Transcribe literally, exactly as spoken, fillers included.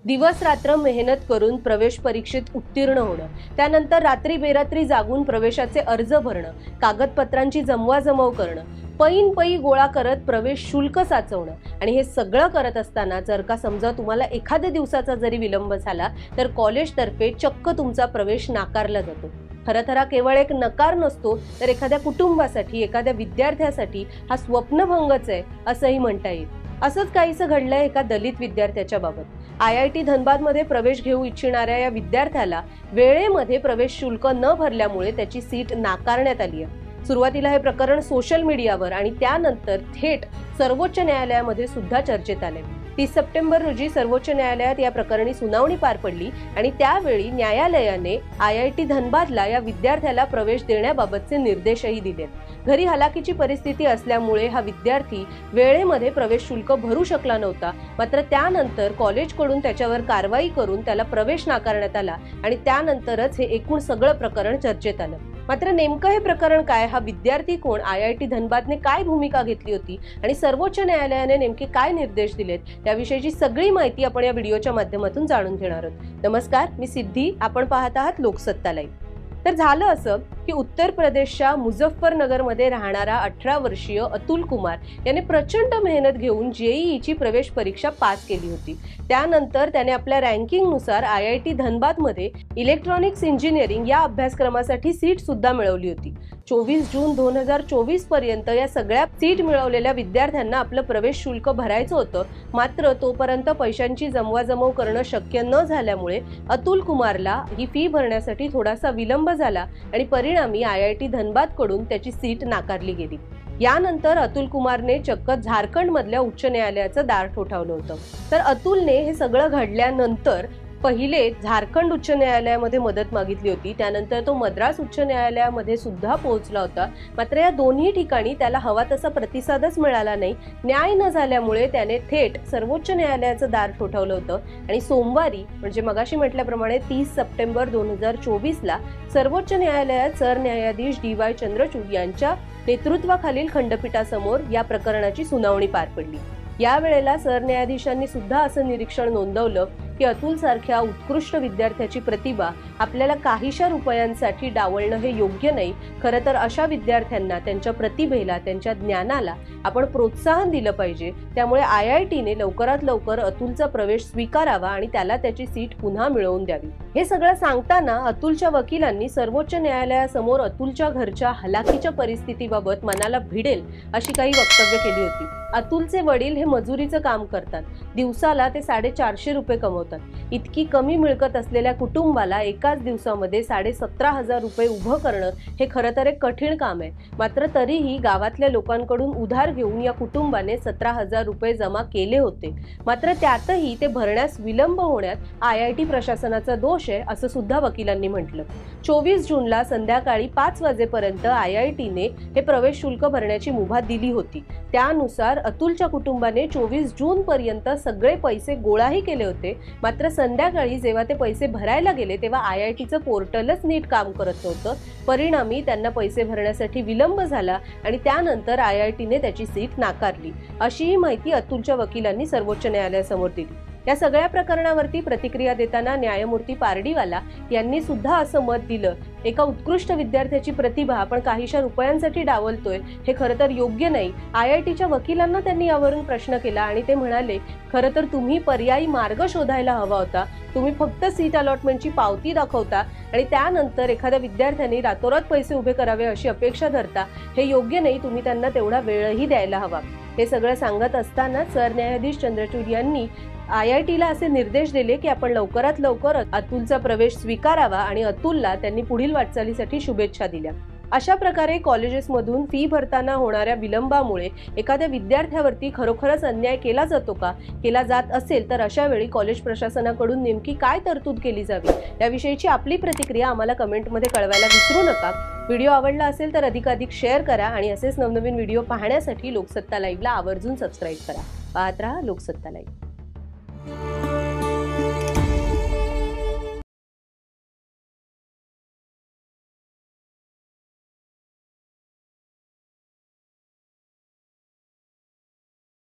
दिवस रात्र मेहनत करून प्रवेश परीक्षेत उत्तीर्ण होणं, त्यानंतर रात्री बेरात्री जागून प्रवेशाचे अर्ज भरणं, कागदपत्रांची जमवाजमव करणं, पैन पै गोळा करत प्रवेश शुल्क साचवणं आणि हे सगळं करत असताना जर का समजा तुम्हाला एखाद्या दिवसाचा जरी विलंब झाला तर कॉलेजतर्फे चक्क तुमचा प्रवेश नाकारला जातो। खरं तर हा केवळ एक नकार नसतो, तर एखाद्या कुटुंबासाठी, एखाद्या विद्यार्थ्यासाठी हा स्वप्नभंगच आहे असंही म्हणता येईल। असंच काहीसं घडलंय एका दलित विद्यार्थ्याच्या बाबत। आय आय टी धनबाद मध्ये प्रवेश घेऊ इच्छिणाऱ्या या विद्यार्थ्याला वेळेमध्ये प्रवेश शुल्क न भरल्यामुळे त्याची सीट नाकारण्यात आली आहे। सुरुवातीला हे प्रकरण सोशल मीडियावर आणि त्यानंतर थेट सर्वोच्च न्यायालयामध्ये सुद्धा चर्चेत आले। तीस सप्टेंबर रोजी सर्वोच्च न्यायालयात या प्रकरणी सुनावणी पार पडली आणि त्यावेळी न्यायालयाने आय आय टी धनबादला या विद्यार्थ्याला प्रवेश देण्याबाबतचे निर्देशही दिले। घरी हलाखीची परिस्थिती असल्यामुळे हा विद्यार्थी वेळेमध्ये प्रवेश शुल्क भरू शकला नव्हता, मात्र त्यानंतर कॉलेजकडून त्याच्यावर कारवाई करून त्याला प्रवेश नाकारण्यात आला आणि त्यानंतरच हे एकूण सगळं प्रकरण चर्चेत आलं। मात्र नेमकं हे प्रकरण काय, हा विद्यार्थी कोण, आय आय टी धनबादने काय भूमिका घेतली होती आणि सर्वोच्च न्यायालयाने नेमके काय निर्देश दिलेत, याविषयीची सगळी माहिती आपण या व्हिडिओच्या माध्यमातून जाणून घेणार आहोत। नमस्कार, मी सिद्धी, आपण पाहत आहात लोकसत्ता लाईव्ह। तर झालं असं की उत्तर प्रदेशच्या मुझफ्फरनगरमध्ये राहणारा अठरा वर्षीय अतुल कुमार याने प्रचंड मेहनत घेऊन जेईईची प्रवेश परीक्षा पास केली होती। त्यानंतर त्याने आपल्या रँकिंगनुसार आय आय टी धनबादमध्ये इलेक्ट्रॉनिक्स इंजिनिअरिंग या अभ्यासक्रमासाठी सीट सुद्धा मिळवली होती। चोवीस जून दोन हजार चोवीस पर्यंत या सगळ्या सीट मिळवलेल्या विद्यार्थ्यांना आपलं प्रवेश शुल्क भरायचं होतं, मात्र तोपर्यंत पैशांची जमवाजमव करणं शक्य न झाल्यामुळे अतुल कुमारला ही फी भरण्यासाठी थोडासा विलंब झाला आणि परिणामी आय आय टी धनबाद कडून त्याची सीट नाकारली गेली। यानंतर अतुल कुमारने चक्क झारखंड मधल्या उच्च न्यायालयाचं दार ठोठावलं होतं। तर अतुलने हे सगळं घडल्यानंतर पहिले झारखंड उच्च न्यायालयामध्ये मदत मागितली होती, त्यानंतर तो मद्रास उच्च न्यायालयामध्ये सुद्धा पोहोचला होता, मात्र या दोन्ही ठिकाणी त्याला हवा तसा प्रतिसादच मिळाला नाही। न्याय न झाल्यामुळे त्याने थेट सर्वोच्च न्यायालयाचं दार ठोठावलं होतं आणि सोमवारी म्हणजे मगाशी म्हटल्याप्रमाणे तीस सप्टेंबर दोन हजार चोवीस ला सर्वोच्च न्यायालयात सरन्यायाधीश डी वाय चंद्रचूड यांच्या नेतृत्वाखालील खंडपीठासमोर या प्रकरणाची सुनावणी पार पडली। यावेळेला सरन्यायाधीशांनी सुद्धा असं निरीक्षण नोंदवलं की अतुल सारख्या उत्कृष्ट विद्यार्थ्याची प्रतिभा आपल्याला काहीशा रुपयांसाठी डावलणं हे योग्य नाही। खरं तर अशा विद्यार्थ्यांना त्यांच्या प्रतिभेला, त्यांच्या ज्ञानाला आपण प्रोत्साहन दिलं पाहिजे। त्यामुळे आय आय टीने लवकरात लवकर अतुलचा प्रवेश स्वीकारावा आणि त्याला त्याची सीट पुन्हा मिळवून द्यावी। हे सगळं सांगताना अतुलच्या वकिलांनी सर्वोच्च न्यायालयासमोर अतुलच्या घरच्या हलाखीच्या परिस्थितीबाबत मनाला भिडेल अशी काही वक्तव्य केली होती। अतुलचे वडील हे मजुरीचं काम करतात, दिवसाला ते साडेचारशे रुपये कमवतात। इतकी कमी मिळकत असलेल्या कुटुंबाला एकाच दिवसामध्ये साडे सतरा हजार रुपये उभं करणं हे खरं तर एक कठीण काम आहे। मात्र तरीही गावातल्या लोकांकडून उधार घेऊन या कुटुंबाने सतरा हजार रुपये जमा केले होते, मात्र त्यातही ते भरण्यास विलंब होण्यात आय आय टी प्रशासनाचा दोष आहे असं सुद्धा वकिलांनी म्हटलं। चोवीस जूनला संध्याकाळी पाच वाजेपर्यंत आय आय टीने हे प्रवेश शुल्क भरण्याची मुभा दिली होती। त्यानुसार अतुलच्या कुटुंबाने चोवीस जून पर्यंत सगळे पैसे गोळाही केले होते, मात्र संध्याकाळी जेव्हा ते पैसे भरायला गेले तेव्हा आय आय टीचं पोर्टलच नीट काम करत नव्हतं। परिणामी त्यांना पैसे भरण्यासाठी विलंब झाला आणि त्यानंतर आय आय टीने त्याची सीट नाकारली, अशीही माहिती अतुलच्या वकिलांनी सर्वोच्च न्यायालयासमोर दिली। या सगळ्या प्रकरणावरती प्रतिक्रिया देताना न्यायमूर्ती पारडीवाला यांनी सुद्धा असं मत दिलं, एका उत्कृष्ट विद्यार्थ्याची प्रतिभा आपण काहीशा रुपयांसाठी डावलतोय हे खरं तर योग्य नाही। आय आय टीच्या वकिलांना त्यांनी यावरून प्रश्न केला आणि ते म्हणाले, खरं तर तुम्ही पर्यायी मार्ग शोधायला हवा होता। तुम्ही फक्त सीट अलॉटमेंटची पावती दाखवता आणि त्यानंतर एखाद्या विद्यार्थ्यांनी रातोरात पैसे उभे करावे अशी अपेक्षा धरता, हे योग्य नाही। तुम्ही त्यांना तेवढा वेळही द्यायला हवा। हे सगळं सांगत असताना सरन्यायाधीश चंद्रचूड यांनी आय आय टीला असे निर्देश दिले की आपण लवकरात लवकर अतुलचा प्रवेश स्वीकारावा आणि अतुलला त्यांनी पुढील वाटचालीसाठी शुभेच्छा दिल्या। अशा प्रकारे कॉलेजेसमधून फी भरताना होणाऱ्या विलंबामुळे एखाद्या विद्यार्थ्यावरती खरोखरच अन्याय केला जातो का? केला जात असेल तर अशा वेळी कॉलेज प्रशासनाकडून नेमकी काय तरतूद केली जावी, याविषयीची आपली प्रतिक्रिया आम्हाला कमेंटमध्ये कळवायला विसरू नका। व्हिडिओ आवडला असेल तर अधिकाधिक शेअर करा आणि असेच नवनवीन व्हिडिओ पाहण्यासाठी लोकसत्ता लाईव्हला आवर्जून सबस्क्राईब करा। पाहत रहा लोकसत्ता लाईव्ह।